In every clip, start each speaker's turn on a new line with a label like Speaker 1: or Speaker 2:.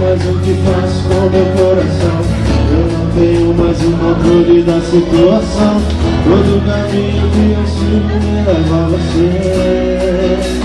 Speaker 1: mais o que faço com meu coração. Eu não tenho mais o controle da situação. Todo caminho que eu sigo me leva a você.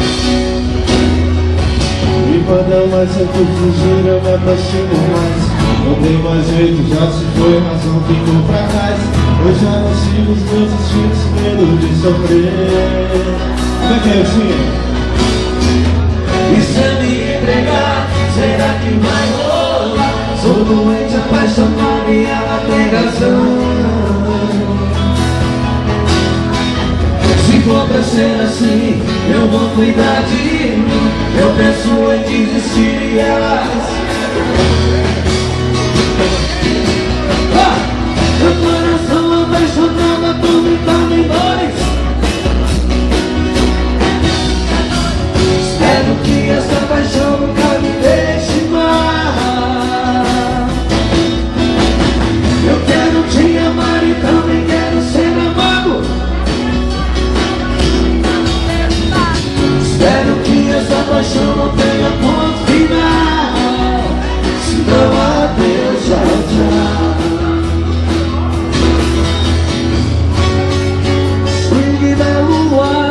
Speaker 1: E quando eu mais tento fugir, eu me aproximo mais. Não tem mais jeito, já se foi, razão ficou pra trás. Eu já não sigo os meus instintos, medo de sofrer. Como é que é, Zinha?
Speaker 2: E se eu me entregar, será que vai rolar? Sou doente, apaixonado e ela tem razão. Se for pra ser assim, eu vou cuidar de mim. Eu penso em desistir e elas... Meu coração apaixonado, atormentado em dores. Espero que essa paixão nunca me deixe mal. Eu quero te amar e também quero ser amado. Espero que essa paixão não tenha ponto final. Se não, adeus, tchau, tchau. Swing da lua.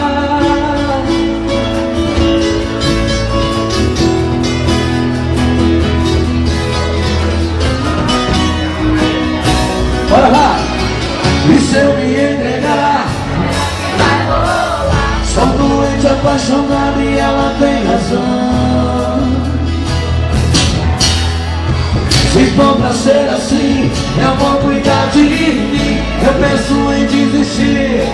Speaker 2: Bora lá! E se eu me entregar, vai rolar. Sou doente, apaixonado e ela tem razão. Se for pra ser assim, eu vou cuidar de mim. Eu penso em desistir.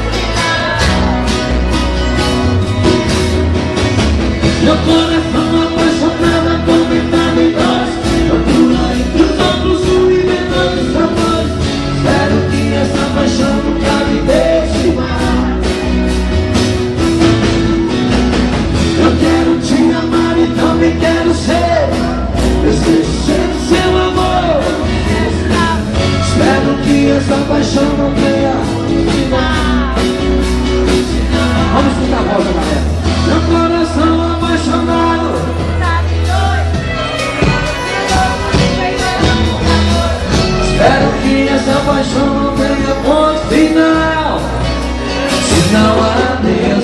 Speaker 2: Meu coração apaixonado, atormentado em dores. Procura entre os outros um inventando sabores. Espero que essa paixão nunca me deixe mal. Eu quero te amar e também quero ser. Desejo ser seu amor. Espero que essa paixão não tenha final. Vamos escutar a voz, galera. Meu coração apaixonado. Espero que essa paixão não tenha ponto final. Se não há Deus.